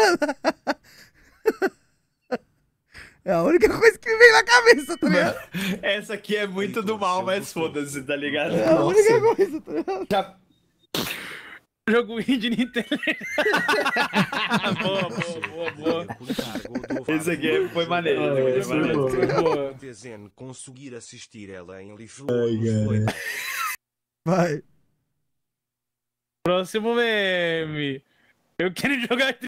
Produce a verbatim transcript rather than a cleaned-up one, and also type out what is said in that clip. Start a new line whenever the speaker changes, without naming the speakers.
É a única coisa que me vem na cabeça, tá ligado?
Essa aqui é muito do mal, mas foda-se, tá ligado?
É a única coisa, tá ligado?
Já...
Jogo indie Nintendo. Boa, boa, boa, boa.
Esse aqui foi maneiro. Esse aqui foi maneiro.
Boa.
Dezen conseguir assistir ela em Lisboa.
Vai.
Próximo meme. Eu quero jogar